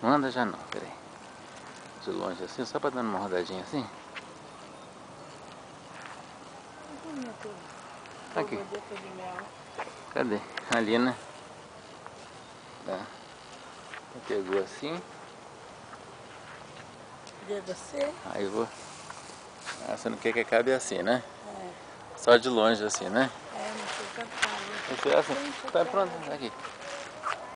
Não anda já não, peraí. De longe assim, só pra dar uma rodadinha assim. Aqui. Cadê? Ali, né? Tá. Pegou assim. Cadê você? Aí vou. Ah, você não quer que acabe assim, né? É. Só de longe assim, né? É, não sei cantar. Esse é assim. Tá pronto, aqui.